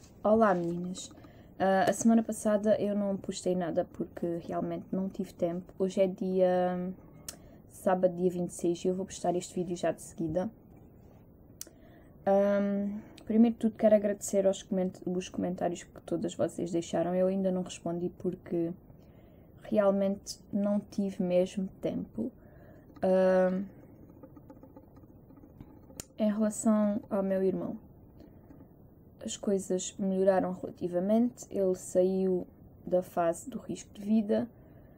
Olá meninas, a semana passada eu não postei nada porque realmente não tive tempo. Hoje é dia sábado, dia 26 e eu vou postar este vídeo já de seguida. Primeiro de tudo quero agradecer os comentários que todas vocês deixaram. Eu ainda não respondi porque realmente não tive mesmo tempo. Em relação ao meu irmão, as coisas melhoraram relativamente, ele saiu da fase do risco de vida,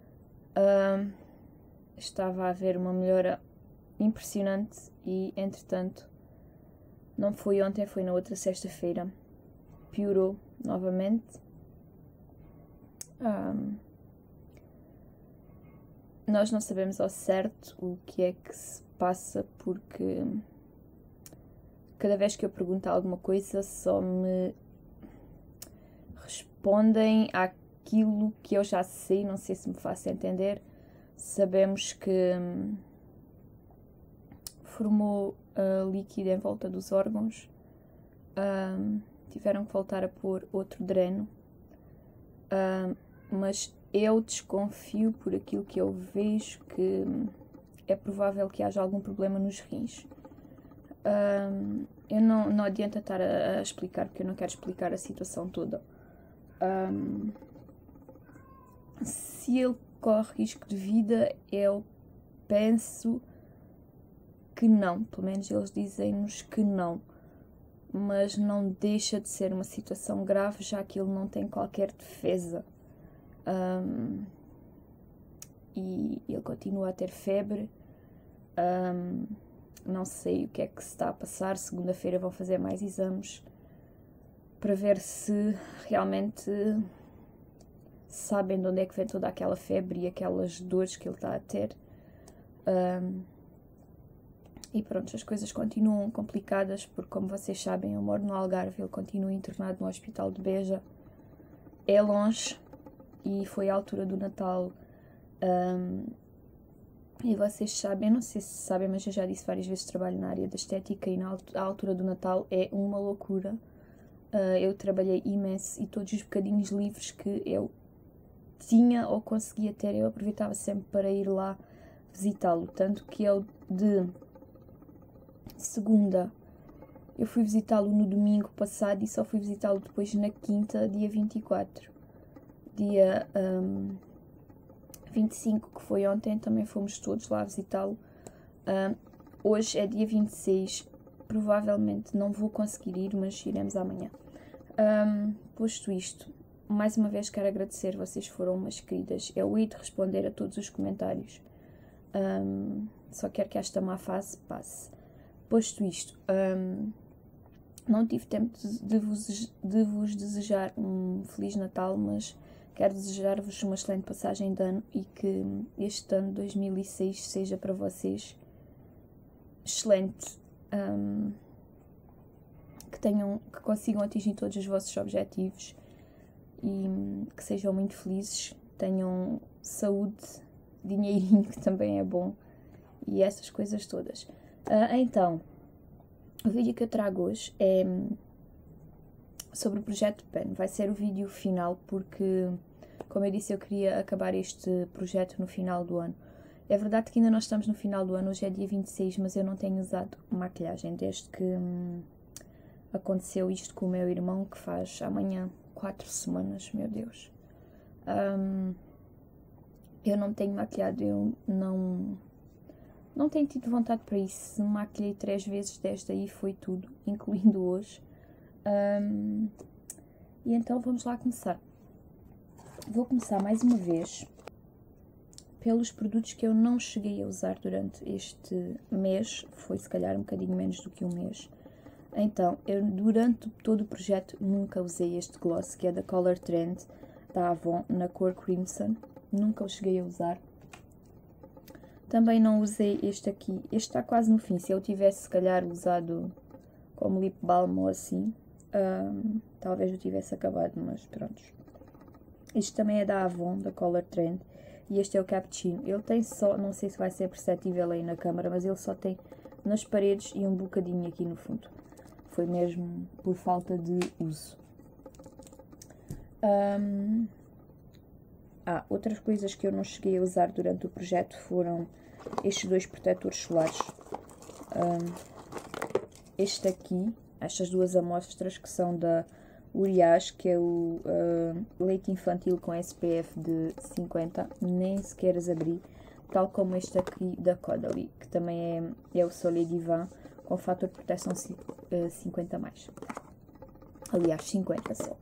estava a haver uma melhora impressionante e, entretanto, não foi ontem, foi na outra sexta-feira, piorou novamente. Nós não sabemos ao certo o que é que se passa porque cada vez que eu pergunto alguma coisa só me respondem àquilo que eu já sei, não sei se me faço entender. Sabemos que formou líquido em volta dos órgãos, tiveram que voltar a pôr outro dreno, mas eu desconfio por aquilo que eu vejo que é provável que haja algum problema nos rins. Eu não adianta estar a explicar, porque eu não quero explicar a situação toda. Se ele corre risco de vida, eu penso que não, pelo menos eles dizem-nos que não, mas não deixa de ser uma situação grave, já que ele não tem qualquer defesa. E ele continua a ter febre. Não sei o que é que se está a passar. Segunda-feira vão fazer mais exames para ver se realmente sabem de onde é que vem toda aquela febre e aquelas dores que ele está a ter. E pronto, as coisas continuam complicadas porque, como vocês sabem, eu moro no Algarve, ele continua internado no Hospital de Beja. É longe e foi à altura do Natal. E vocês sabem, não sei se sabem, mas eu já disse várias vezes, trabalho na área da estética e na altura do Natal é uma loucura. Eu trabalhei imenso e todos os bocadinhos livres que eu tinha ou conseguia ter, eu aproveitava sempre para ir lá visitá-lo. Tanto que eu de segunda, eu fui visitá-lo no domingo passado e só fui visitá-lo depois na quinta, dia 24. Dia 25, que foi ontem, também fomos todos lá visitá-lo. Hoje é dia 26, provavelmente não vou conseguir ir, mas iremos amanhã. Posto isto, mais uma vez quero agradecer, vocês foram umas queridas. Eu hei de responder a todos os comentários, só quero que esta má fase passe. Posto isto, não tive tempo de vos desejar um Feliz Natal, mas quero desejar-vos uma excelente passagem de ano e que este ano 2006 seja para vocês excelente, que consigam atingir todos os vossos objetivos e que sejam muito felizes, tenham saúde, dinheirinho, que também é bom, e essas coisas todas. Então, o vídeo que eu trago hoje é sobre o projeto PEN. Vai ser o vídeo final porque, como eu disse, eu queria acabar este projeto no final do ano. É verdade que ainda não estamos no final do ano, hoje é dia 26, mas eu não tenho usado maquilhagem desde que aconteceu isto com o meu irmão, que faz amanhã 4 semanas, meu Deus. Eu não tenho maquilhado, eu não tenho tido vontade para isso. Maquilhei 3 vezes, desta aí foi tudo, incluindo hoje. E então vamos lá começar. Vou começar mais uma vez pelos produtos que eu não cheguei a usar durante este mês. Foi se calhar um bocadinho menos do que um mês. Então, eu durante todo o projeto nunca usei este gloss, que é da Color Trend, da Avon, na cor Crimson. Nunca o cheguei a usar. Também não usei este aqui. Este está quase no fim. Se eu tivesse, se calhar, usado como lip balm ou assim, talvez eu tivesse acabado, mas pronto. Este também é da Avon, da Color Trend. E este é o Cappuccino. Ele tem só, não sei se vai ser perceptível aí na câmera, mas ele só tem nas paredes e um bocadinho aqui no fundo. Foi mesmo por falta de uso. Outras coisas que eu não cheguei a usar durante o projeto foram estes 2 protetores solares. Este aqui, estas 2 amostras que são da Uriage, que é o leite infantil com SPF de 50, nem sequer as abri, tal como este aqui da Caudalie, que também é o Soleil Divin com fator de proteção 50+. Aliás, 50 só.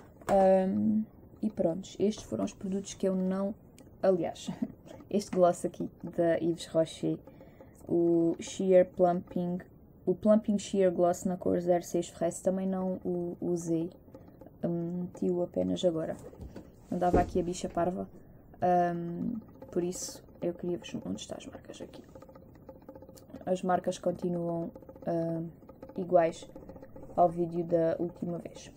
E pronto, estes foram os produtos que eu não... Aliás, este gloss aqui da Yves Rocher, o Sheer Plumping, o Plumping Sheer Gloss na cor 06 Fraise, também não o usei, meti-o apenas agora. Andava aqui a bicha parva, por isso eu queria ver onde estão as marcas aqui. As marcas continuam iguais ao vídeo da última vez.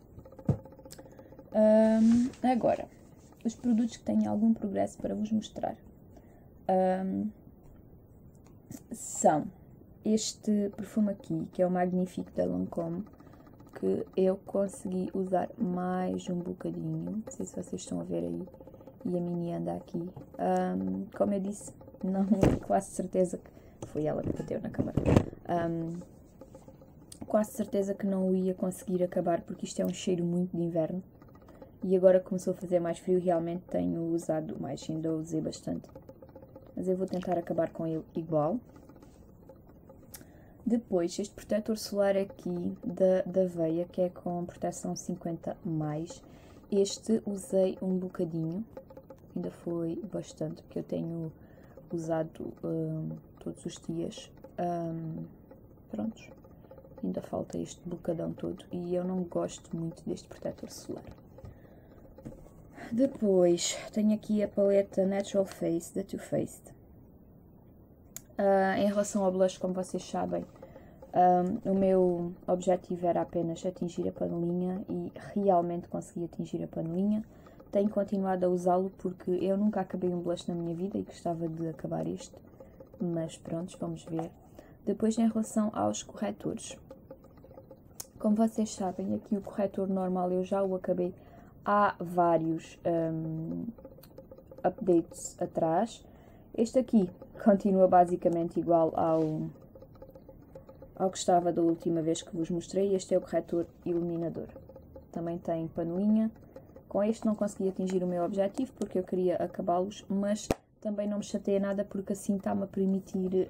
Agora, os produtos que têm algum progresso para vos mostrar são este perfume aqui, que é o Magnifique da Lancôme, que eu consegui usar mais um bocadinho, não sei se vocês estão a ver aí, e a Mini anda aqui. Como eu disse, não quase certeza que foi ela que bateu na câmara. Quase certeza que não o ia conseguir acabar, porque isto é um cheiro muito de inverno. E agora começou a fazer mais frio, realmente tenho usado mais, ainda o usei bastante. Mas eu vou tentar acabar com ele igual. Depois, este protetor solar aqui da Veia, que é com proteção 50+. Este usei um bocadinho, ainda foi bastante, porque eu tenho usado todos os dias. Prontos, ainda falta este bocadão todo e eu não gosto muito deste protetor solar. Depois, tenho aqui a paleta Natural Face da Too Faced. Em relação ao blush, como vocês sabem, o meu objetivo era apenas atingir a panelinha e realmente consegui atingir a panelinha. Tenho continuado a usá-lo porque eu nunca acabei um blush na minha vida e gostava de acabar este, mas pronto, vamos ver. Depois, em relação aos corretores, como vocês sabem, aqui o corretor normal eu já o acabei há vários updates atrás. Este aqui continua basicamente igual ao que estava da última vez que vos mostrei. Este é o corretor iluminador. Também tem panelinha. Com este não consegui atingir o meu objetivo porque eu queria acabá-los, mas também não me chateia nada porque assim está-me a permitir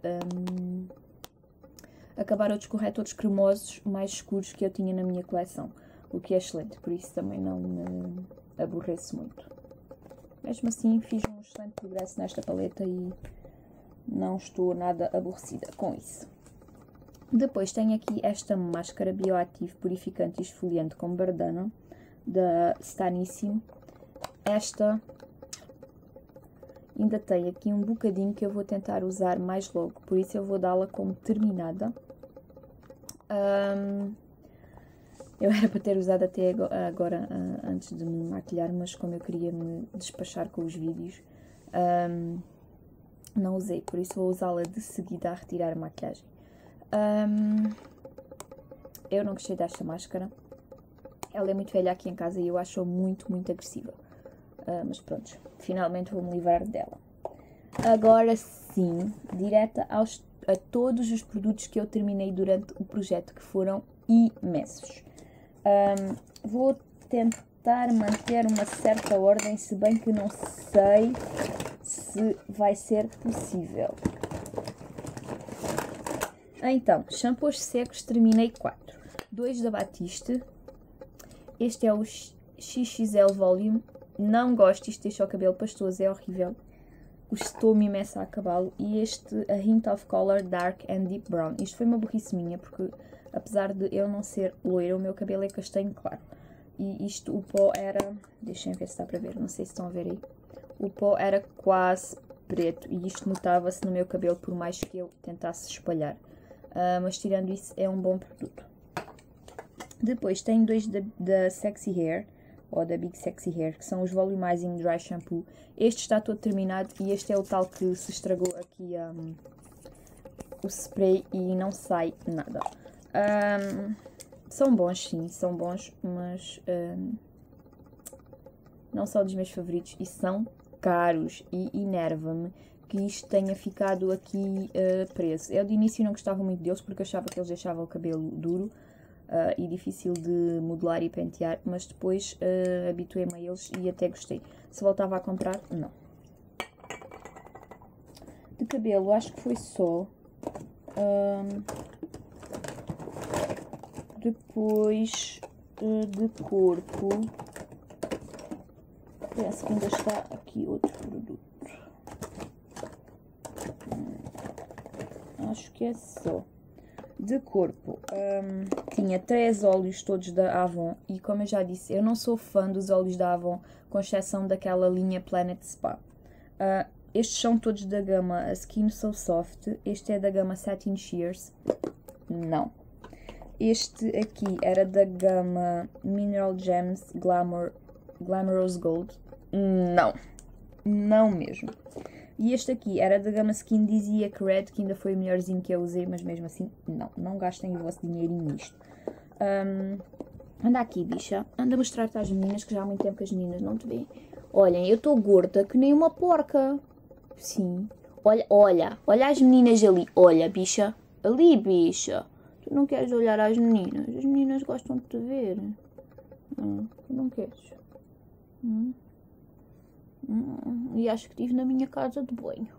acabar outros corretores cremosos mais escuros que eu tinha na minha coleção, o que é excelente, por isso também não me aborreço muito. Mesmo assim, fiz um excelente progresso nesta paleta e não estou nada aborrecida com isso. Depois tenho aqui esta máscara bioativo purificante e esfoliante com Bardana, da Stanissimo. Esta ainda tem aqui um bocadinho que eu vou tentar usar mais logo, por isso eu vou dá-la como terminada. Eu era para ter usado até agora, antes de me maquilhar, mas como eu queria me despachar com os vídeos, não usei, por isso vou usá-la de seguida a retirar a maquilhagem. Eu não gostei desta máscara, ela é muito velha aqui em casa e eu acho-a muito, muito agressiva, mas pronto, finalmente vou-me livrar dela. Agora sim, direta a todos os produtos que eu terminei durante o projeto, que foram imensos. Vou tentar manter uma certa ordem, se bem que não sei se vai ser possível. Então, shampoos secos terminei 4. 2 da Batiste. Este é o XXL Volume. Não gosto, isto deixa o cabelo pastoso, é horrível. Custou-me imenso a acabá-lo. E este, a Hint of Color Dark and Deep Brown. Isto foi uma burrice minha, porque apesar de eu não ser loira, o meu cabelo é castanho claro. E isto, o pó era... Deixem ver se dá para ver, não sei se estão a ver aí. O pó era quase preto e isto notava-se no meu cabelo por mais que eu tentasse espalhar. Mas tirando isso, é um bom produto. Depois tem 2 da Sexy Hair, ou da Big Sexy Hair, que são os Volumizing Dry Shampoo. Este está todo terminado e este é o tal que se estragou aqui o spray e não sai nada. São bons, sim, são bons, mas não são dos meus favoritos e são caros e enerva-me que isto tenha ficado aqui preso. Eu de início não gostava muito deles porque achava que eles deixavam o cabelo duro e difícil de modelar e pentear, mas depois habituei-me a eles e até gostei. Se voltava a comprar, não. De cabelo, acho que foi só. Depois de corpo, penso que ainda está aqui outro produto. Acho que é só. De corpo, tinha 3 óleos todos da Avon e como eu já disse, eu não sou fã dos óleos da Avon, com exceção daquela linha Planet Spa. Estes são todos da gama Skin So Soft, este é da gama Satin Shears, não. Este aqui era da gama Mineral Gems Glamorous Gold, não. Não mesmo. E este aqui era da gama Skin Desiac Red, que ainda foi o melhorzinho que eu usei, mas mesmo assim, não. Não gastem o vosso dinheirinho nisto. Anda aqui, bicha. Anda a mostrar-te às meninas, que já há muito tempo que as meninas não te veem. Olhem, eu estou gorda que nem uma porca. Sim. Olha as meninas ali. Olha, bicha. Ali, bicha. Tu não queres olhar às meninas? As meninas gostam de te ver. Tu não queres? E acho que estive na minha casa de banho.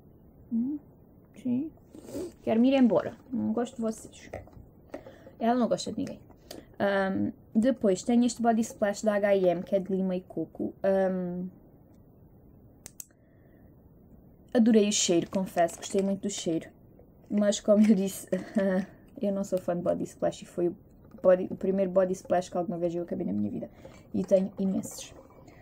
Sim. Quero-me ir embora. Não gosto de vocês. Ela não gosta de ninguém. Depois tenho este Body Splash da H&M, que é de lima e coco. Adorei o cheiro, confesso. Gostei muito do cheiro. Mas como eu disse, eu não sou fã de Body Splash e foi o primeiro Body Splash que alguma vez eu acabei na minha vida. E tenho imensos.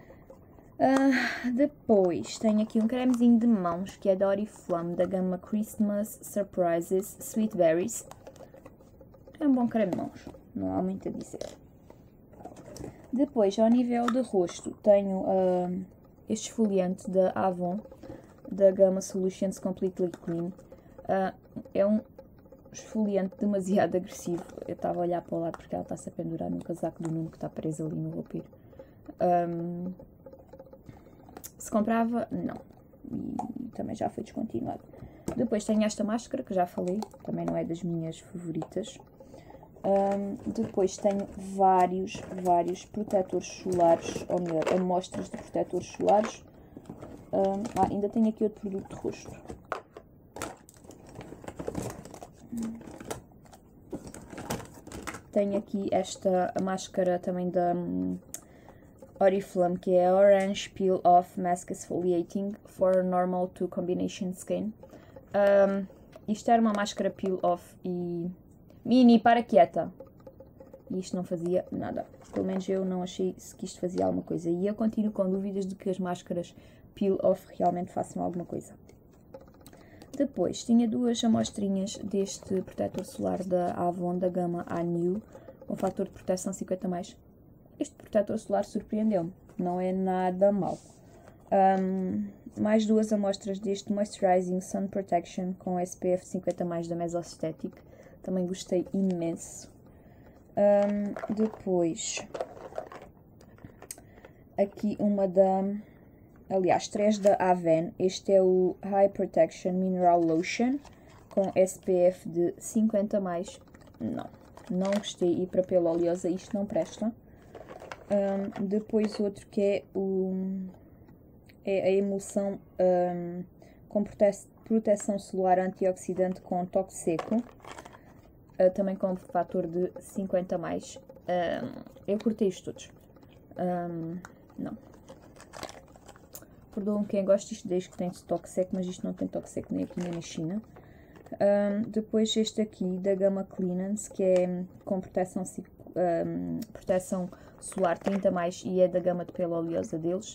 Depois tenho aqui um cremezinho de mãos que é da Oriflame, da gama Christmas Surprises Sweet Berries. É um bom creme de mãos, não há muito a dizer. Depois, ao nível de rosto, tenho este esfoliante da Avon, da gama Solutions Completely Clean. É um esfoliante demasiado agressivo. Eu estava a olhar para o lado porque ela está-se a pendurar no casaco do Nuno que está preso ali no roupeiro. Se comprava, não. E também já foi descontinuado. Depois tenho esta máscara, que já falei. Também não é das minhas favoritas. Depois tenho vários protetores solares. Ou melhor, amostras de protetores solares. Ainda tenho aqui outro produto de rosto. Tenho aqui esta máscara também da Oriflame, que é Orange Peel Off Mask Exfoliating for Normal to Combination Skin. Isto era uma máscara peel off e... Mini, para quieta! E isto não fazia nada. Pelo menos eu não achei que isto fazia alguma coisa. E eu continuo com dúvidas de que as máscaras peel off realmente façam alguma coisa. Depois, tinha 2 amostrinhas deste protetor solar da Avon, da gama A-New, com fator de proteção 50+. Este protetor solar surpreendeu-me, não é nada mau. Mais 2 amostras deste Moisturizing Sun Protection com SPF 50+, da Mesostatic, também gostei imenso. Depois, aqui uma aliás, 3 da Avon. Este é o High Protection Mineral Lotion com SPF de 50+. Não gostei, e para pele oleosa isto não presta. Depois outro que é a emulsão com proteção solar antioxidante com toque seco, também com fator de 50+. Eu curti isto todos. Não. Perdoam quem gosta disto, desde que tem toque seco, mas isto não tem toque seco nem aqui nem na China. Depois este aqui da gama Cleanance, que é com proteção solar 30+, e é da gama de pele oleosa deles.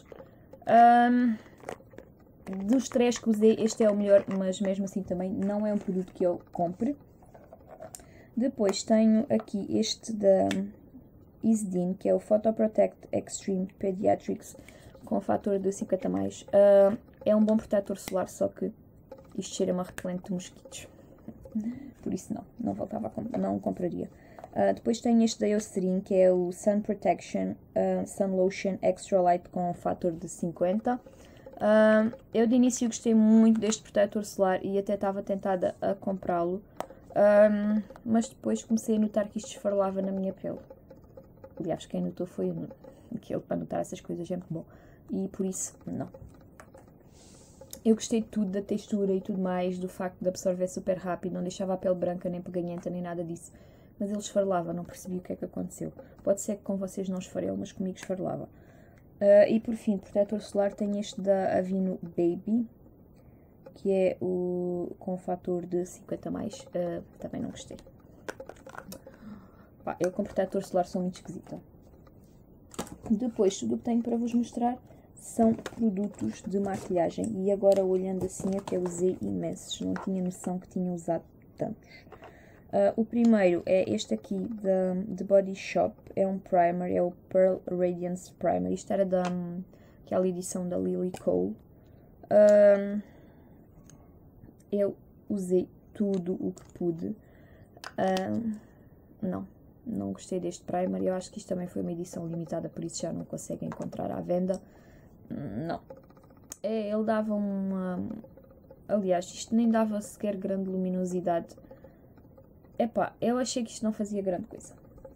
Dos 3 que usei, este é o melhor, mas mesmo assim também não é um produto que eu compre. Depois tenho aqui este da Isdin, que é o Photoprotect Extreme Pediatrics com fator de 50+. É um bom protetor solar, só que isto cheira-me a repelente de mosquitos. Por isso não voltava a não compraria. Depois tenho este da Eucerin, que é o Sun Protection Sun Lotion Extra Light com fator de 50. Eu de início gostei muito deste protetor solar e até estava tentada a comprá-lo, mas depois comecei a notar que isto esfarelava na minha pele. Aliás, quem notou foi o Nuno, que ele para notar essas coisas é muito bom, e por isso não. Eu gostei de tudo, da textura e tudo mais, do facto de absorver super rápido, não deixava a pele branca nem peganhenta nem nada disso. Mas ele esfarelava, não percebi o que é que aconteceu. Pode ser que com vocês não esfarele, mas comigo esfarelava. E por fim, protetor solar, tem este da Aveeno Baby, que é o com fator de 50 mais. Também não gostei. Pá, eu com protetor solar sou muito esquisita. Depois, tudo o que tenho para vos mostrar são produtos de maquilhagem. E agora, olhando assim, até usei imensos. Não tinha noção que tinha usado tantos. O primeiro é este aqui da The Body Shop, é um primer, é o Pearl Radiance Primer. Isto era aquela edição da Lily Cole. Eu usei tudo o que pude. Não gostei deste primer. Eu acho que isto também foi uma edição limitada, por isso já não conseguem encontrar à venda. Não. Ele dava uma... Aliás, isto nem dava sequer grande luminosidade. Epá, eu achei que isto não fazia grande coisa.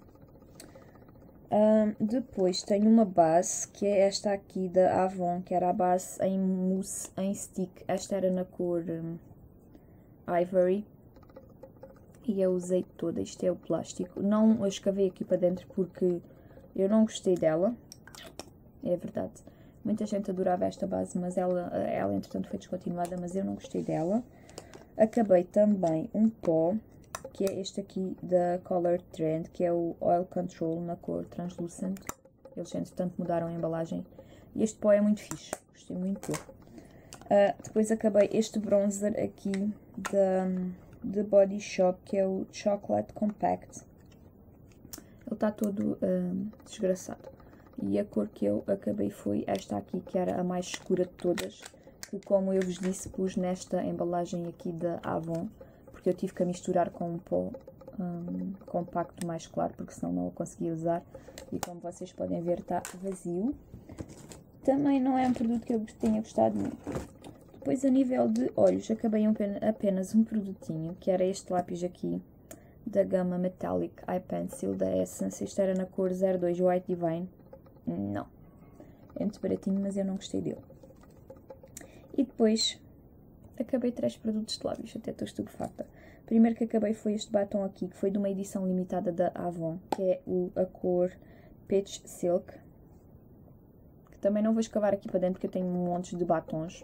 Depois tenho uma base, que é esta aqui da Avon, que era a base em mousse, em stick. Esta era na cor Ivory. E eu usei toda, isto é o plástico. Não a escavei aqui para dentro porque eu não gostei dela. É verdade. Muita gente adorava esta base, mas ela entretanto foi descontinuada, mas eu não gostei dela. Acabei também um pó, que é este aqui da Color Trend, que é o Oil Control na cor Translucent. Eles entretanto mudaram a embalagem. E este pó é muito fixe, gostei muito dele. Depois acabei este bronzer aqui da The Body Shop, que é o Chocolate Compact. Ele está todo desgraçado. E a cor que eu acabei foi esta aqui, que era a mais escura de todas. Que, como eu vos disse, pus nesta embalagem aqui da Avon, porque eu tive que a misturar com um pó compacto mais claro, porque senão não o conseguia usar. E como vocês podem ver, está vazio. Também não é um produto que eu tenha gostado muito. Depois, a nível de olhos, acabei apenas um produtinho, que era este lápis aqui, da gama Metallic Eye Pencil da Essence. Este era na cor 02 White Divine. Não. É muito baratinho, mas eu não gostei dele. E depois, acabei 3 produtos de lábios, até estou estupefacta. O primeiro que acabei foi este batom aqui, que foi de uma edição limitada da Avon, que é a cor Peach Silk. Que também não vou escavar aqui para dentro, porque eu tenho um monte de batons.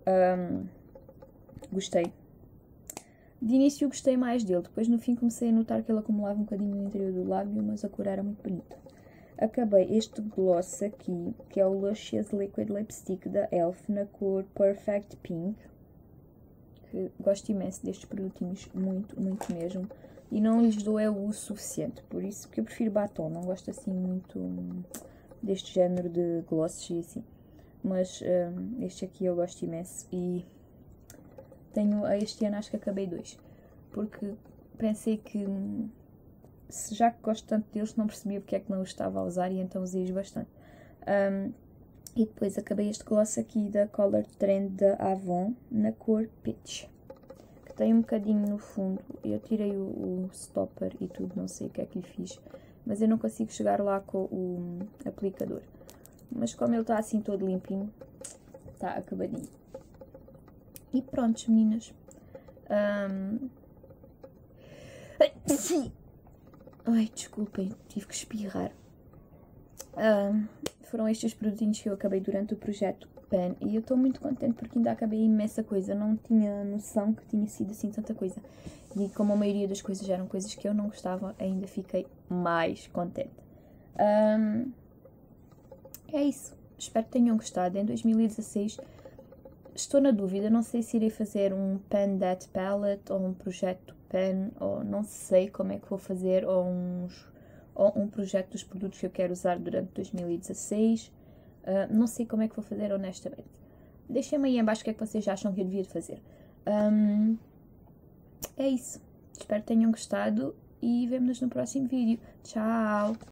Gostei. De início gostei mais dele, depois no fim comecei a notar que ele acumulava um bocadinho no interior do lábio, mas a cor era muito bonita. Acabei este gloss aqui, que é o Luscious Liquid Lipstick da e.l.f. na cor Perfect Pink. Que gosto imenso destes produtinhos, muito, muito mesmo. E não lhes dou o uso suficiente, por isso que eu prefiro batom, não gosto assim muito deste género de glosses e assim. Mas este aqui eu gosto imenso e tenho, este ano acho que acabei 2. Porque pensei que, já que gosto tanto deles, não percebia porque é que não os estava a usar e então usei-os bastante. E depois acabei este gloss aqui da Color Trend da Avon, na cor Peach. Que tem um bocadinho no fundo, eu tirei o stopper e tudo, não sei o que é que lhe fiz. Mas eu não consigo chegar lá com o aplicador. Mas como ele está assim todo limpinho, está acabadinho. E prontos, meninas. Ai, desculpem, tive que espirrar. Foram estes produtinhos que eu acabei durante o projeto PAN. E eu estou muito contente porque ainda acabei imensa coisa. Não tinha noção que tinha sido assim tanta coisa. E como a maioria das coisas eram coisas que eu não gostava, ainda fiquei mais contente. É isso. Espero que tenham gostado. Em 2016 estou na dúvida. Não sei se irei fazer um Pan That Palette ou um projeto Pan. Ou não sei como é que vou fazer. Ou um projeto dos produtos que eu quero usar durante 2016. Não sei como é que vou fazer, honestamente. Deixem-me aí em baixo o que é que vocês acham que eu devia fazer. É isso. Espero que tenham gostado. e vemo-nos no próximo vídeo. Tchau!